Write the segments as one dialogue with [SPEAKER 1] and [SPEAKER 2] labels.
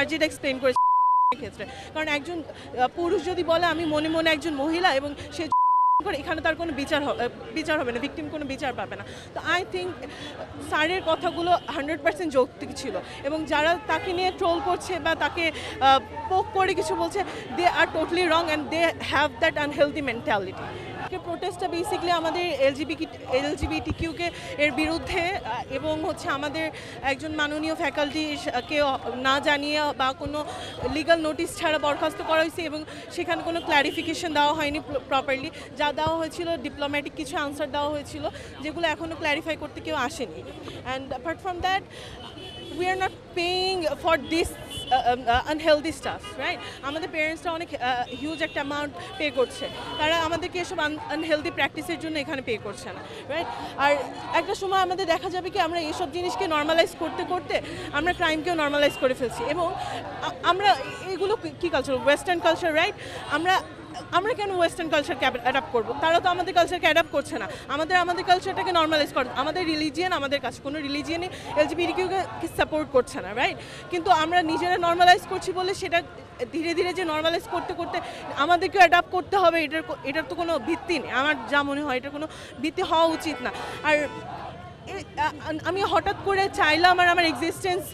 [SPEAKER 1] সার্জিট explain করেছে ক্ষেত্রে, কারণ একজন পুরুষ যদি বলে আমি মনে মনে একজন মহিলা এবং সে করে এখানে তার কোনো বিচার হবে না, ভিকটিম কোনো বিচার পাবে না। তো আই থিঙ্ক স্যারের কথাগুলো 100% যৌক্তিক ছিল এবং যারা তাকে নিয়ে ট্রোল করছে বা তাকে পোক করে কিছু বলছে, they are totally wrong and they have that unhealthy mentality. প্রোটেস্টটা বেসিক্যালি আমাদের এলজিবিটিকিউকে এর বিরুদ্ধে এবং হচ্ছে আমাদের একজন মাননীয় ফ্যাকাল্টিকে না জানিয়ে বা কোনো লিগাল নোটিশ ছাড়া বরখাস্ত করা হয়েছে এবং সেখানে কোনো ক্ল্যারিফিকেশন দেওয়া হয়নি প্রপারলি। যা দেওয়া হয়েছিল ডিপ্লোম্যাটিক কিছু আনসার দেওয়া হয়েছিল যেগুলো এখনও ক্ল্যারিফাই করতে কেউ আসেনি। And apart from that we are not paying for this unhealthy stuff, right? আমাদের পেরেন্টসরা অনেক হিউজ একটা অ্যামাউন্ট পে করছে, তারা আমাদেরকে এসব আনহেলদি প্র্যাকটিসের জন্য এখানে পে করছে না, রাইট? আর একটা সময় আমাদের দেখা যাবে কি আমরা এসব জিনিসকে নর্মালাইজ করতে করতে আমরা ক্রাইমকেও নর্মালাইজ করে ফেলছি এবং আমরা এগুলো কী কালচার, ওয়েস্টার্ন কালচার, রাইট? আমরা কেন ওয়েস্টার্ন কালচারকে অ্যাডাপ্ট করবো? তারা তো আমাদের কালচারকে অ্যাডাপ্ট করছে না। আমাদের কালচারটাকে নর্মালাইজ করে, আমাদের রিলিজিয়ান আমাদের কাছে, কোনো রিলিজিয়ানই এলজিবিটিকিউকে সাপোর্ট করছে না, রাইট? কিন্তু আমরা নিজেরা নর্মালাইজ করছি বলে সেটা ধীরে ধীরে যে নর্মালাইজ করতে করতে আমাদেরকে অ্যাডাপ্ট করতে হবে, এটার তো কোনো ভিত্তি নেই। আমার যা মনে হয় এটার কোনো ভিত্তি হওয়া উচিত না। আর আমি হঠাৎ করে চাইলাম আর আমার এক্সিস্টেন্স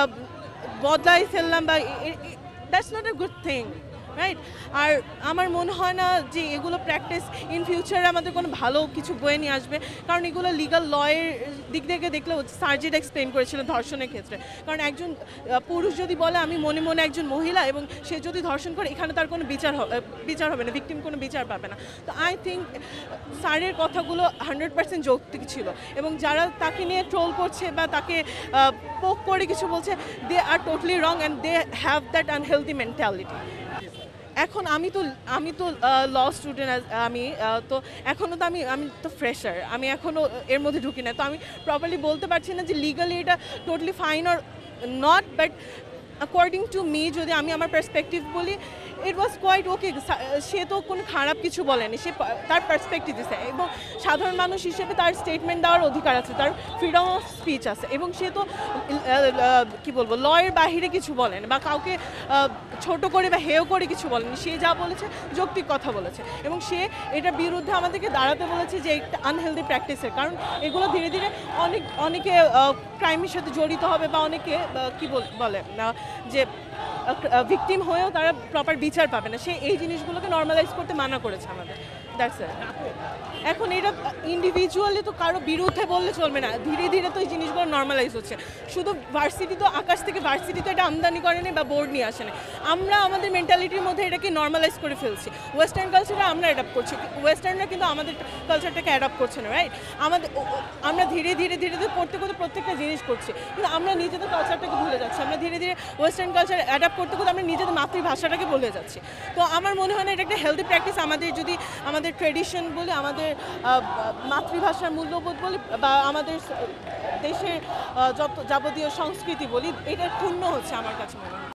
[SPEAKER 1] বদলাই ফেললাম বা that's not a good thing, right? আর আমার মনে হয় না যে এগুলো প্র্যাকটিস ইন ফিউচারে আমাদের কোনো ভালো কিছু বয়ে নিয়ে আসবে, কারণ এগুলো লিগাল লয়ের দিক থেকে দেখলে সার্জিট এক্সপ্লেন করেছিলেন ধর্ষণের ক্ষেত্রে, কারণ একজন পুরুষ যদি বলে আমি মনে মনে একজন মহিলা এবং সে যদি ধর্ষণ করে এখানে তার কোনো বিচার হবে না, ভিকটিম কোনো বিচার পাবে না। তো আই থিঙ্ক স্যারের কথাগুলো 100% যৌক্তিক ছিল এবং যারা তাকে নিয়ে ট্রোল করছে বা তাকে পোক করে কিছু বলছে, they are totally wrong and they have that unhealthy mentality. এখন আমি তো ল স্টুডেন্ট, আমি তো এখনও তো আমি তো ফ্রেশার, আমি এখনও এর মধ্যে ঢুকি না, তো আমি প্রপারলি বলতে পারছি না যে লিগালি এটা totally fine or not, but according to me যদি আমি আমার পার্সপেক্টিভ বলি, ইট ওয়াজ কোয়াইট ওকে। সে তো কোনো খারাপ কিছু বলেনি, সে তার পার্সপেক্টিভ দিছে এবং সাধারণ মানুষ হিসেবে তার স্টেটমেন্ট দেওয়ার অধিকার আছে, তার ফ্রিডম অফ স্পিচ আছে এবং সে তো কী বলবো লয়ের বাহিরে কিছু বলেন বা কাউকে ছোট করে বা হেয় করে কিছু বলেনি। সে যা বলেছে যৌক্তিক কথা বলেছে এবং সে এটার বিরুদ্ধে আমাদেরকে দাঁড়াতে বলেছে যে একটা আনহেলদি প্র্যাকটিসের, কারণ এগুলো ধীরে ধীরে অনেকে ক্রাইমের সাথে জড়িত হবে বা অনেকে কী বলে যে ভিকটিম হয়েও তারা প্রপার বিচার পাবে না। সে এই জিনিসগুলোকে নর্মালাইজ করতে মানা করেছে আমাদের, দ্যাটস ইট। এখন এটা ইন্ডিভিজুয়ালি তো কারো বিরুদ্ধে বললে চলবে না, ধীরে ধীরে তো এই জিনিসগুলো নর্মালাইজ হচ্ছে। শুধু ভার্সিটি তো আকাশ থেকে ভার্সিটি তো এটা আমদানি করেনি বা বোর্ড নিয়ে আসেনি, আমরা আমাদের মেন্টালিটির মধ্যে এটাকে নর্মালাইজ করে ফেলছি। ওয়েস্টার্ন কালচারে আমরা অ্যাডাপ্ট করছি, ওয়েস্টার্নরা কিন্তু আমাদের কালচারটাকে অ্যাডাপ্ট করছে না, রাইট? আমরা ধীরে ধীরে করতে করতে প্রত্যেকটা জিনিস করছি, কিন্তু আমরা নিজেদের কালচারটাকে ভুলে যাচ্ছি। আমরা ধীরে ধীরে ওয়েস্টার্ন কালচার অ্যাডাপ্ট করতে করতে আমরা নিজেদের মাতৃভাষাটাকে ভুলে যাচ্ছি। তো আমার মনে হয় না এটা একটা হেলদি প্র্যাকটিস। আমাদের যদি আমাদের ট্রেডিশন বলি, আমাদের মাতৃভাষার মূল্যবোধ বলি বা আমাদের দেশের যত যাবতীয় সংস্কৃতি বলি, এটা ক্ষুণ্ণ হচ্ছে আমার কাছে মনে হয়।